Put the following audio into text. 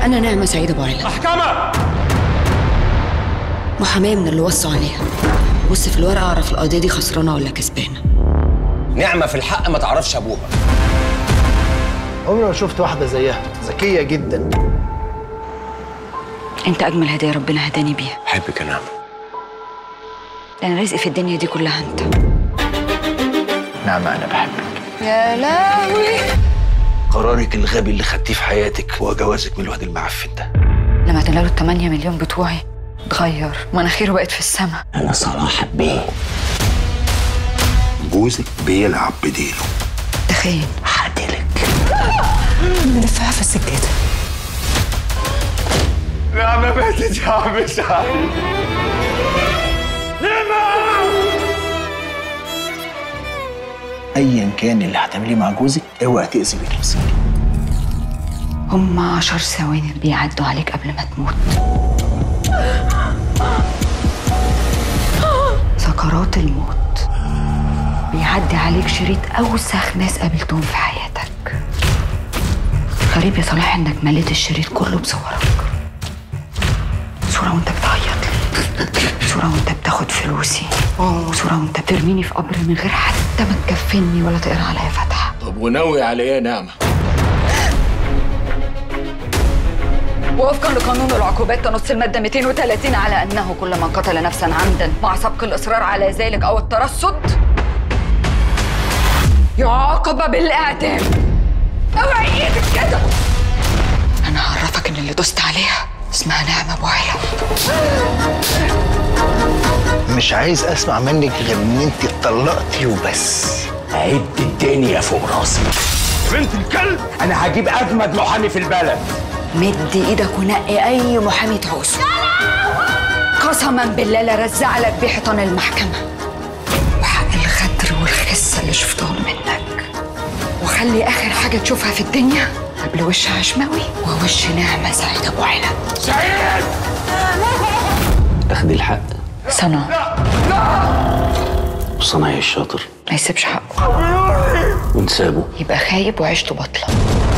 أنا نعمة سعيد أبو عيلة. محكمة! محامية من اللي وصوا عليها. بص في الورقة أعرف القضية دي خسرانة ولا كسبانة. نعمة في الحق ما تعرفش أبوها. عمري ما شفت واحدة زيها، ذكية جدا. أنت أجمل هدية ربنا هداني بيها. بحبك يا نعمة. أنا رزقي في الدنيا دي كلها أنت. نعمة أنا بحبك. يا لهوي. قرارك الغبي اللي خدتيه في حياتك هو جوازك من الواد المعفن ده. لما تنالوا ال8 مليون بتوعي اتغير، مناخيره بقت في السما. أنا صلاح بيه. جوزك بيلعب بديله. تخين. هقتلك. نلفها في السجادة. نعمة ماتت يا عم سعيد. أيا كان اللي هتعمليه مع جوزك اوعي تأذي بنفسك. هم 10 ثواني بيعدوا عليك قبل ما تموت. سكرات الموت. بيعدي عليك شريط أوسخ ناس قابلتهم في حياتك. غريب يا صلاح إنك مليت الشريط كله بصورك. صورة وأنت بتعيط لي، صورة وأنت بتاخد فلوسي، وصورة وأنت بترميني في قبر من غير حتى ما تكفني ولا تقرا عليا فاتحة. طب وناوي على إيه يا نعمة؟ وفقا لقانون العقوبات تنص المادة 230 على أنه كل من قتل نفسا عمدا مع سبق الإصرار على ذلك أو الترصد يعاقب بالإعدام. اوعي ايدك كده. أنا هعرفك إن اللي دوست عليها اسمها نعمة أبو عيلة. مش عايز أسمع منك غير إن أنت اتطلقتي وبس. عد الدنيا فوق راسي. بنت الكلب! أنا هجيب أجمد محامي في البلد. مد ايدك ونقي اي محامي تعوزه. قسما بالله لا رزع لك بيه حيطان المحكمه وحق الغدر والخسه اللي شفتهم منك. وخلي اخر حاجه تشوفها في الدنيا قبل وش عشماوي ووش نعمه سعيد ابو عيلة. سعيد! أخدي الحق. صنع وصنايعي الشاطر ما يسيبش حقه. ونسابه يبقى خايب وعيشته بطله.